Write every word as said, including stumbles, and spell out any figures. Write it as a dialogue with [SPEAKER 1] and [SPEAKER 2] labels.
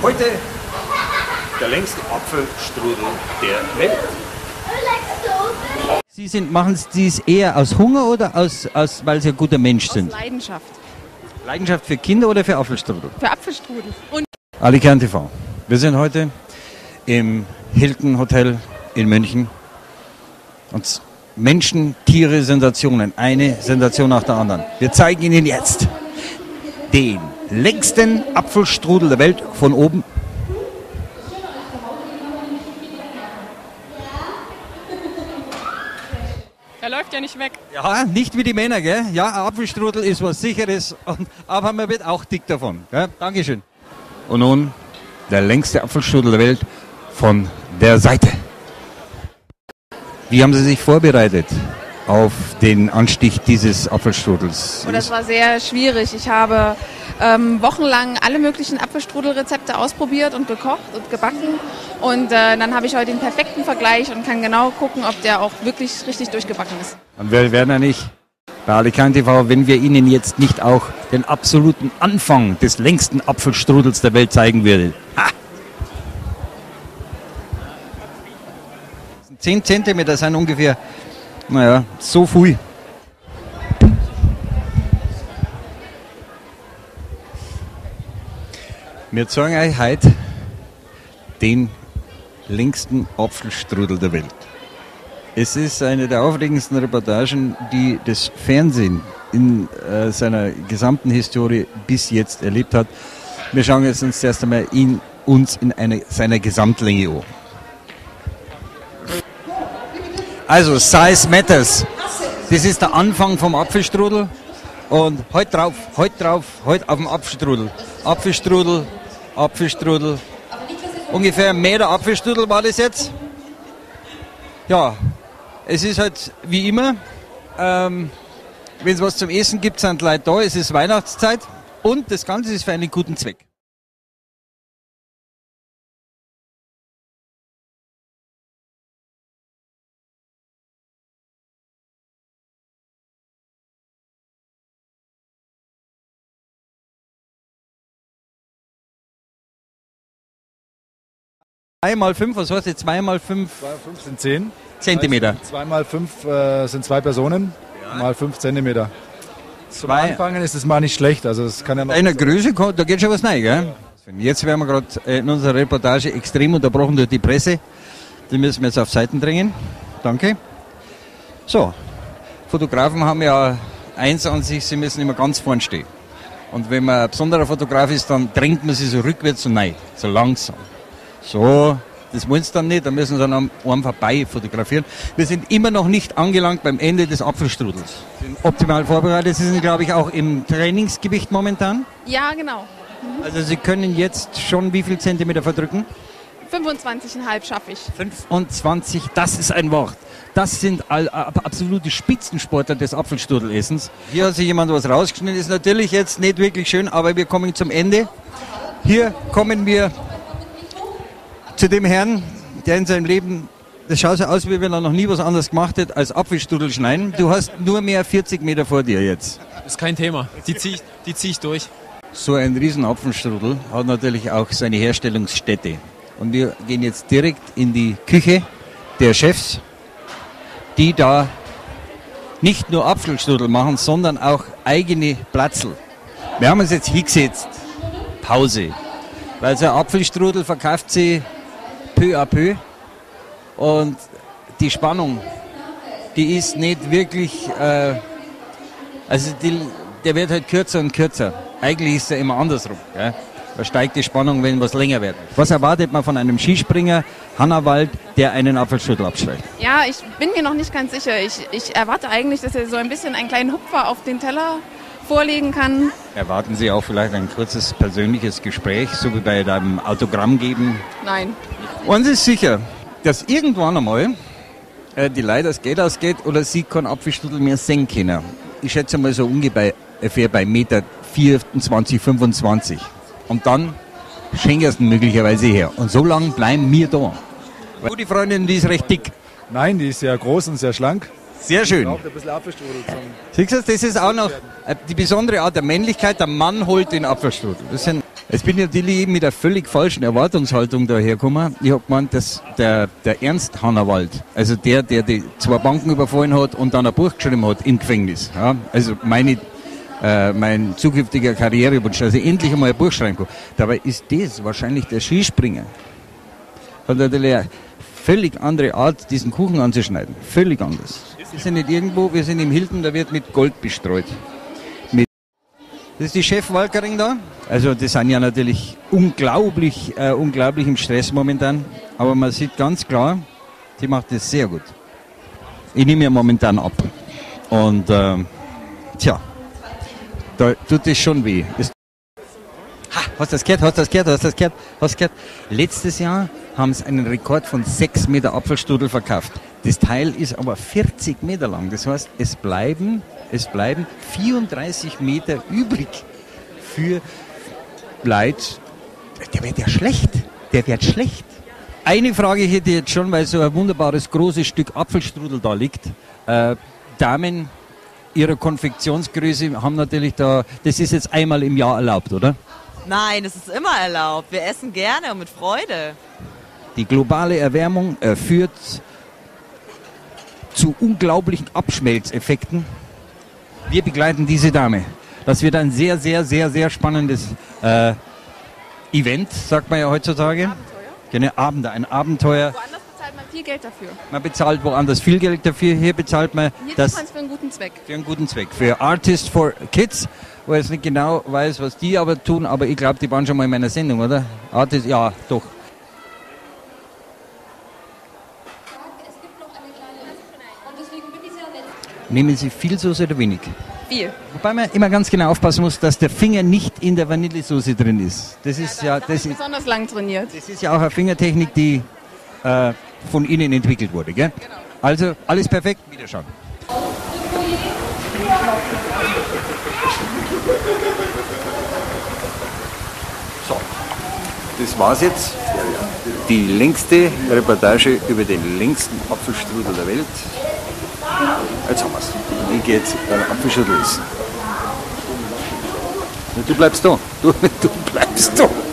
[SPEAKER 1] Heute der längste Apfelstrudel der Welt.
[SPEAKER 2] Sie sind, machen Sie dies eher aus Hunger oder aus, aus, weil Sie ein guter Mensch sind?
[SPEAKER 3] Aus Leidenschaft.
[SPEAKER 2] Leidenschaft für Kinder oder für Apfelstrudel?
[SPEAKER 3] Für Apfelstrudel. Und
[SPEAKER 2] Alicante T V. Wir sind heute im Hilton Hotel in München. Und Menschen, Tiere, Sensationen. Eine Sensation nach der anderen. Wir zeigen Ihnen jetzt den längsten Apfelstrudel der Welt von oben.
[SPEAKER 3] er läuft ja nicht weg.
[SPEAKER 2] Ja, nicht wie die Männer, gell? Ja, ein Apfelstrudel ist was Sicheres, und, aber man wird auch dick davon. Gell? Dankeschön. Und nun der längste Apfelstrudel der Welt von der Seite. Wie haben Sie sich vorbereitet auf den Anstich dieses Apfelstrudels?
[SPEAKER 3] Und das war sehr schwierig. Ich habe ähm, wochenlang alle möglichen Apfelstrudelrezepte ausprobiert und gekocht und gebacken. Und äh, dann habe ich heute den perfekten Vergleich und kann genau gucken, ob der auch wirklich richtig durchgebacken ist.
[SPEAKER 2] Und wir werden ja nicht bei Alicante T V, wenn wir Ihnen jetzt nicht auch den absoluten Anfang des längsten Apfelstrudels der Welt zeigen würden. Ha! zehn Zentimeter sind ungefähr, naja, so viel. Wir zeigen euch heute den längsten Apfelstrudel der Welt. Es ist eine der aufregendsten Reportagen, die das Fernsehen in äh, seiner gesamten Historie bis jetzt erlebt hat. Wir schauen jetzt uns erst einmal ihn, uns in eine, seiner Gesamtlänge an. Also, Size Matters. Das ist der Anfang vom Apfelstrudel. Und heute drauf, heute drauf, heute auf dem Apfelstrudel. Apfelstrudel, Apfelstrudel. Ungefähr ein Meter Apfelstrudel war das jetzt. Ja, es ist halt wie immer. Ähm, wenn es was zum Essen gibt, sind Leute da. Es ist Weihnachtszeit. Und das Ganze ist für einen guten Zweck. zwei mal fünf, was heißt jetzt? zwei mal fünf?
[SPEAKER 4] zwei mal fünf sind zehn.
[SPEAKER 2] Zentimeter.
[SPEAKER 4] zwei mal fünf äh, sind zwei Personen, ja. Mal fünf Zentimeter. Zum
[SPEAKER 2] Zwei.
[SPEAKER 4] Anfangen ist das mal nicht schlecht. Also es kann ja noch
[SPEAKER 2] In der Größe, da geht schon was rein, gell? Jetzt werden wir gerade in unserer Reportage extrem unterbrochen durch die Presse. Die müssen wir jetzt auf Seiten drängen. Danke. So, Fotografen haben ja eins an sich, sie müssen immer ganz vorn stehen. Und wenn man ein besonderer Fotograf ist, dann drängt man sie so rückwärts und rein, so langsam. So, das wollen sie dann nicht, dann müssen sie dann am Arm vorbei fotografieren. Wir sind immer noch nicht angelangt beim Ende des Apfelstrudels. Sind optimal vorbereitet. Sie sind, glaube ich, auch im Trainingsgewicht momentan.
[SPEAKER 3] Ja, genau.
[SPEAKER 2] Mhm. Also Sie können jetzt schon wie viel Zentimeter verdrücken?
[SPEAKER 3] fünfundzwanzig Komma fünf schaffe ich.
[SPEAKER 2] fünfundzwanzig, das ist ein Wort. Das sind all, absolute Spitzensportler des Apfelstrudelessens. Hier hat sich jemand was rausgeschnitten, ist natürlich jetzt nicht wirklich schön, aber wir kommen zum Ende. Hier kommen wir zu dem Herrn, der in seinem Leben, das schaut so aus, wie wenn er noch nie was anderes gemacht hat, als Apfelstrudel schneiden. Du hast nur mehr vierzig Meter vor dir jetzt.
[SPEAKER 5] Das ist kein Thema. Die ziehe ich, die zieh ich durch.
[SPEAKER 2] So ein riesen Apfelstrudel hat natürlich auch seine Herstellungsstätte. Und wir gehen jetzt direkt in die Küche der Chefs, die da nicht nur Apfelstrudel machen, sondern auch eigene Platzl. Wir haben uns jetzt hingesetzt. Pause. Weil so ein Apfelstrudel verkauft sie peu à peu. Und die Spannung, die ist nicht wirklich, äh, also die, der wird halt kürzer und kürzer. Eigentlich ist er immer andersrum. Gell? Da steigt die Spannung, wenn was länger wird. Was erwartet man von einem Skispringer, Hannawald, der einen Apfelstrudel abschreibt?
[SPEAKER 3] Ja, ich bin mir noch nicht ganz sicher. Ich, ich erwarte eigentlich, dass er so ein bisschen einen kleinen Hupfer auf den Teller vorlegen kann.
[SPEAKER 2] Erwarten Sie auch vielleicht ein kurzes persönliches Gespräch, so wie bei deinem Autogramm geben?
[SPEAKER 3] Nein.
[SPEAKER 2] Uns ist sicher, dass irgendwann einmal äh, die Leute das Geld ausgeht oder sie keinen Apfelstrudel mehr sehen können. Ich schätze mal so ungefähr bei Meter vierundzwanzig, fünfundzwanzig. Und dann schenken sie möglicherweise her. Und so lange bleiben wir da. Oh, die Freundin, die ist recht dick.
[SPEAKER 4] Nein, die ist sehr groß und sehr schlank.
[SPEAKER 2] Sehr schön.
[SPEAKER 4] Braucht ein bisschen Apfelstrudel zum
[SPEAKER 2] Siehst du, das ist auch noch die besondere Art der Männlichkeit. Der Mann holt den Apfelstrudel. Das sind Jetzt bin ich natürlich eben mit einer völlig falschen Erwartungshaltung dahergekommen. Ich habe gemeint, dass der, der Ernst Hannawald, also der, der die zwei Banken überfallen hat und dann ein Buch geschrieben hat im Gefängnis. Ja? Also meine, äh, mein zukünftiger Karrierewunsch, dass ich endlich einmal ein Buch schreiben kann. Dabei ist das wahrscheinlich der Skispringer. Hat natürlich eine völlig andere Art, diesen Kuchen anzuschneiden. Völlig anders. Wir sind nicht irgendwo, wir sind im Hilton, da wird mit Gold bestreut. Das ist die Chefwalkerin da. Also die sind ja natürlich unglaublich, äh, unglaublich im Stress momentan. Aber man sieht ganz klar, sie macht das sehr gut. Ich nehme ja momentan ab. Und äh, tja, da tut es schon weh. Das ha, hast du das gehört? Hast du das gehört? Hast du das gehört? Hast du gehört? Letztes Jahr haben sie einen Rekord von sechs Meter Apfelstrudel verkauft. Das Teil ist aber vierzig Meter lang. Das heißt, es bleiben, es bleiben vierunddreißig Meter übrig für Leute. Der wird ja schlecht. Der wird schlecht. Eine Frage hätte ich jetzt schon, weil so ein wunderbares großes Stück Apfelstrudel da liegt. Äh, Damen ihrer Konfektionsgröße haben natürlich da, das ist jetzt einmal im Jahr erlaubt, oder?
[SPEAKER 6] Nein, es ist immer erlaubt. Wir essen gerne und mit Freude.
[SPEAKER 2] Die globale Erwärmung äh, führt zu unglaublichen Abschmelzeffekten. Wir begleiten diese Dame. Das wird ein sehr, sehr, sehr, sehr spannendes äh, Event, sagt man ja heutzutage.
[SPEAKER 3] Abenteuer?
[SPEAKER 2] Genau, Abend, ein Abenteuer.
[SPEAKER 3] Woanders bezahlt man viel Geld dafür.
[SPEAKER 2] Man bezahlt woanders viel Geld dafür. Hier bezahlt man
[SPEAKER 3] Hier tut
[SPEAKER 2] das
[SPEAKER 3] man es für einen guten Zweck.
[SPEAKER 2] für einen guten Zweck. Für Artists for Kids, wo ich jetzt nicht genau weiß, was die aber tun, aber ich glaube, die waren schon mal in meiner Sendung, oder? Artists, ja, doch. Nehmen Sie viel Soße oder wenig?
[SPEAKER 3] Viel.
[SPEAKER 2] Wobei man immer ganz genau aufpassen muss, dass der Finger nicht in der Vanillesoße drin ist. Das ist ja,
[SPEAKER 3] Da
[SPEAKER 2] das
[SPEAKER 3] habe ich
[SPEAKER 2] ist,
[SPEAKER 3] besonders lang trainiert.
[SPEAKER 2] das ist ja auch eine Fingertechnik, die äh, von Ihnen entwickelt wurde, gell? Also alles perfekt, wiederschauen. So, das war's jetzt. Die längste Reportage über den längsten Apfelstrudel der Welt. Jetzt haben wir's. Ich gehe jetzt einen Apfelstrudel essen. Du bleibst da. Du, du bleibst da.